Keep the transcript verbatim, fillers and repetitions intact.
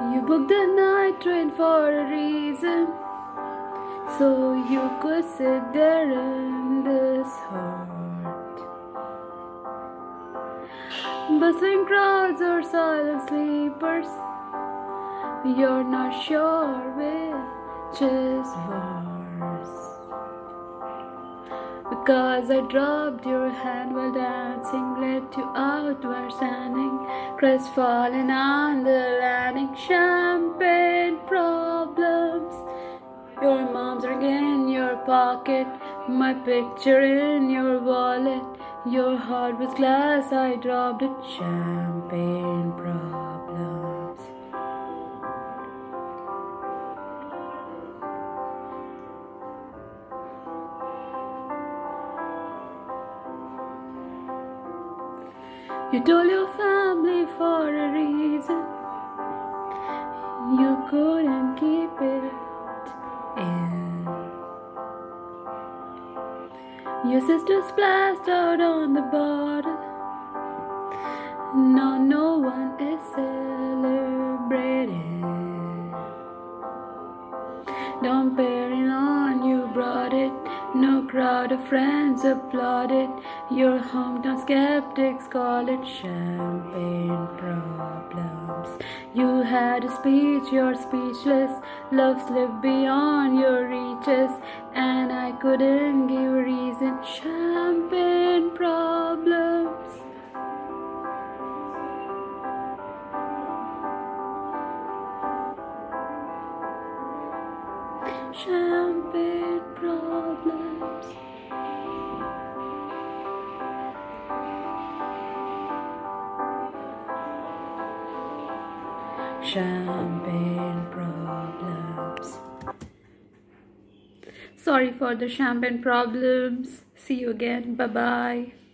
You booked the night train for a reason, so you could sit there in this heart. Bustling crowds or silent sleepers, you're not sure which is worse. Because I dropped your hand while dancing, let you out where standing, crestfallen on the landing. Champagne problems, your mom's ring in your pocket, my picture in your wallet. Your heart was glass, I dropped it. Champagne problems. You told your family for a reason, you couldn't keep it in. Your sister splashed out on the bottle, now no one is celebrating. Dom Perignon, you brought it, no crowd of friends applauded. Your hometown skeptics call it champagne problems. You had a speech, you're speechless, love slipped beyond your reaches, and I couldn't give a reason. Champagne problems. Champagne problems. Champagne problems. Sorry for the champagne problems. See you again. Bye bye.